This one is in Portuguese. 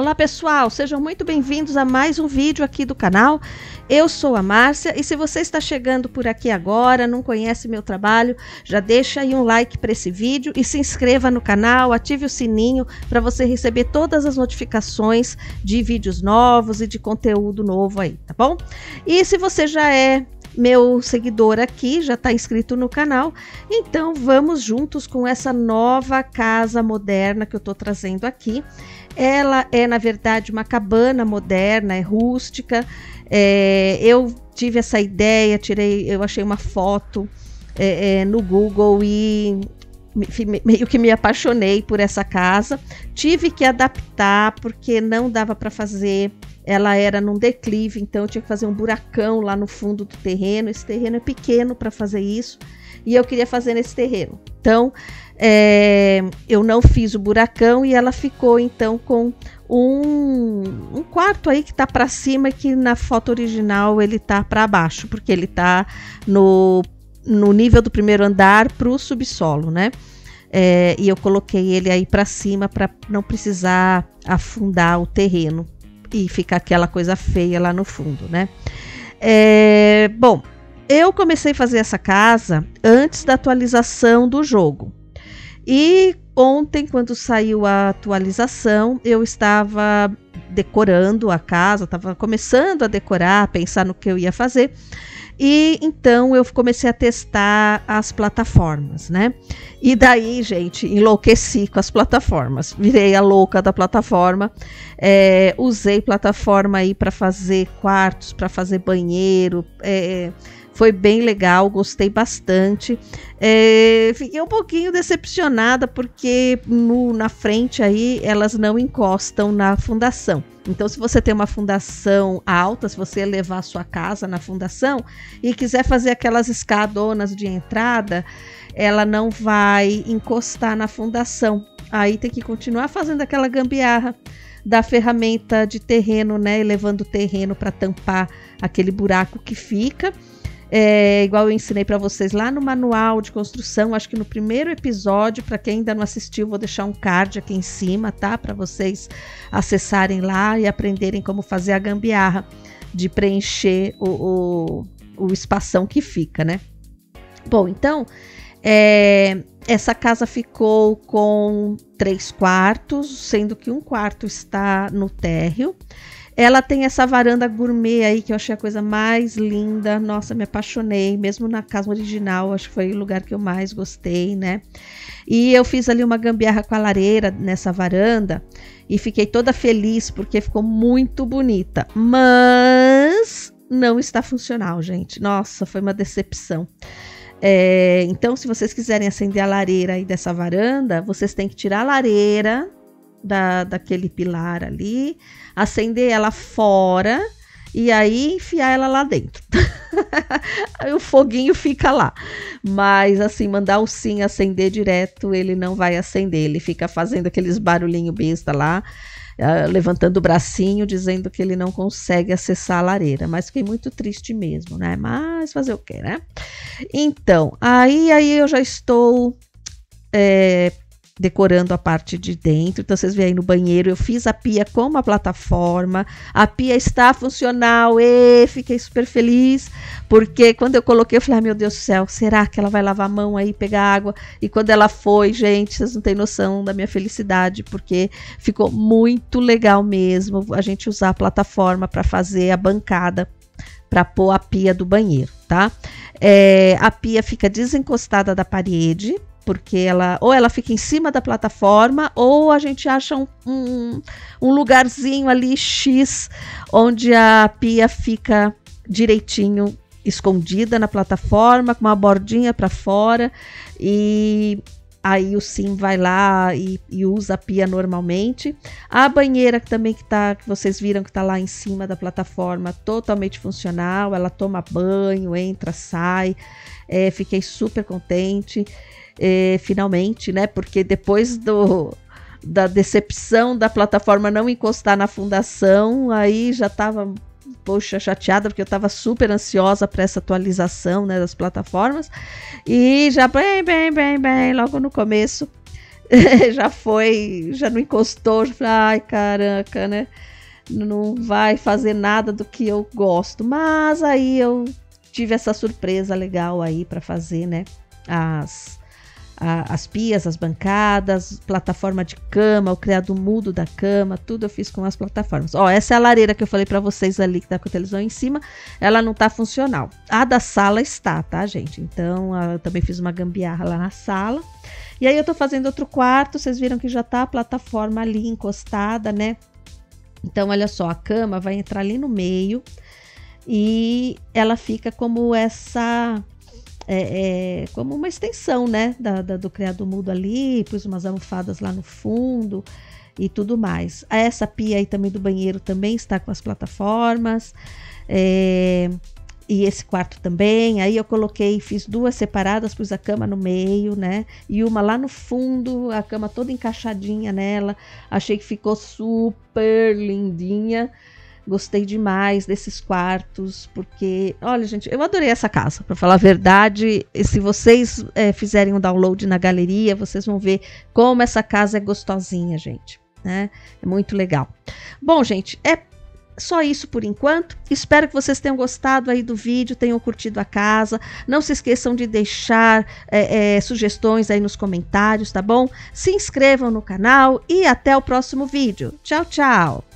Olá pessoal, sejam muito bem-vindos a mais um vídeo aqui do canal. Eu sou a Márcia e se você está chegando por aqui agora, não conhece meu trabalho, já deixa aí um like para esse vídeo e se inscreva no canal, ative o sininho para você receber todas as notificações de vídeos novos e de conteúdo novo aí, tá bom? E se você já é meu seguidor aqui, já está inscrito no canal, então vamos juntos com essa nova casa moderna que eu estou trazendo aqui. Ela é, na verdade, uma cabana moderna, é rústica. Eu tive essa ideia, eu achei uma foto no Google e meio que me apaixonei por essa casa. Tive que adaptar porque não dava para fazer, ela era num declive, então eu tinha que fazer um buracão lá no fundo do terreno. Esse terreno é pequeno para fazer isso e eu queria fazer nesse terreno. Então, eu não fiz o buracão e ela ficou então com um quarto aí que tá para cima e que na foto original ele tá para baixo, porque ele tá no nível do primeiro andar para o subsolo, né? E eu coloquei ele aí para cima para não precisar afundar o terreno e ficar aquela coisa feia lá no fundo, né? Bom, eu comecei a fazer essa casa antes da atualização do jogo. E ontem, quando saiu a atualização, eu estava decorando a casa, estava começando a decorar, pensar no que eu ia fazer. E então eu comecei a testar as plataformas, né? E daí, gente, enlouqueci com as plataformas. Virei a louca da plataforma. Usei plataforma aí para fazer quartos, para fazer banheiro. Foi bem legal, gostei bastante. Fiquei um pouquinho decepcionada porque na frente aí elas não encostam na fundação. Então, se você tem uma fundação alta, se você levar a sua casa na fundação e quiser fazer aquelas escadonas de entrada, ela não vai encostar na fundação. Aí tem que continuar fazendo aquela gambiarra da ferramenta de terreno, né? Levando o terreno para tampar aquele buraco que fica. Igual eu ensinei para vocês lá no manual de construção, acho que no primeiro episódio, para quem ainda não assistiu, vou deixar um card aqui em cima, tá? Para vocês acessarem lá e aprenderem como fazer a gambiarra de preencher o espação que fica, né? Bom, então, essa casa ficou com 3 quartos, sendo que um quarto está no térreo. Ela tem essa varanda gourmet aí que eu achei a coisa mais linda. Nossa, me apaixonei. Mesmo na casa original, acho que foi o lugar que eu mais gostei, né? E eu fiz ali uma gambiarra com a lareira nessa varanda e fiquei toda feliz porque ficou muito bonita. Mas não está funcional, gente. Nossa, foi uma decepção. Então, se vocês quiserem acender a lareira aí dessa varanda, vocês têm que tirar a lareira daquele pilar ali, acender ela fora e aí enfiar ela lá dentro. Aí o foguinho fica lá, mas assim, mandar o sim acender direto, ele não vai acender, ele fica fazendo aqueles barulhinhos besta lá, levantando o bracinho, dizendo que ele não consegue acessar a lareira, mas fiquei muito triste mesmo, né? Mas fazer o quê, né? Então, aí eu já estou decorando a parte de dentro. Então vocês veem aí no banheiro, eu fiz a pia com uma plataforma, a pia está funcional e fiquei super feliz, porque quando eu coloquei, eu falei, meu Deus do céu, será que ela vai lavar a mão aí, pegar água? E quando ela foi, gente, vocês não têm noção da minha felicidade, porque ficou muito legal mesmo a gente usar a plataforma para fazer a bancada, para pôr a pia do banheiro, tá? A pia fica desencostada da parede, porque ela fica em cima da plataforma, ou a gente acha um lugarzinho ali X, onde a pia fica direitinho escondida na plataforma, com uma bordinha para fora, e aí o Sim vai lá e usa a pia normalmente. A banheira também que vocês viram que está lá em cima da plataforma, totalmente funcional, ela toma banho, entra, sai, fiquei super contente. Finalmente, né? Porque depois da decepção da plataforma não encostar na fundação, aí já estava, poxa, chateada, porque eu estava super ansiosa para essa atualização, né, das plataformas. E já bem, logo no começo, já foi, já não encostou, já falei, ai, caraca, né? Não vai fazer nada do que eu gosto. Mas aí eu tive essa surpresa legal aí para fazer, né? As pias, as bancadas, plataforma de cama, o criado mudo da cama, tudo eu fiz com as plataformas. Ó, essa é a lareira que eu falei para vocês ali, que tá com a televisão em cima, ela não tá funcional. A da sala está, tá, gente? Então, eu também fiz uma gambiarra lá na sala. E aí eu tô fazendo outro quarto, vocês viram que já tá a plataforma ali encostada, né? Então, olha só, a cama vai entrar ali no meio e ela fica como essa... como uma extensão, né, do criado mudo ali, pus umas almofadas lá no fundo e tudo mais. Essa pia aí também do banheiro também está com as plataformas, e esse quarto também. Aí eu coloquei, fiz duas separadas, pus a cama no meio, né, e uma lá no fundo, a cama toda encaixadinha nela. Achei que ficou super lindinha. Gostei demais desses quartos, porque, olha, gente, eu adorei essa casa, para falar a verdade. E se vocês fizerem um download na galeria, vocês vão ver como essa casa é gostosinha, gente, né? É muito legal. Bom, gente, é só isso por enquanto. Espero que vocês tenham gostado aí do vídeo, tenham curtido a casa. Não se esqueçam de deixar sugestões aí nos comentários, tá bom? Se inscrevam no canal e até o próximo vídeo. Tchau, tchau!